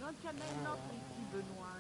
Non, tu en as une autre ici, Benoît.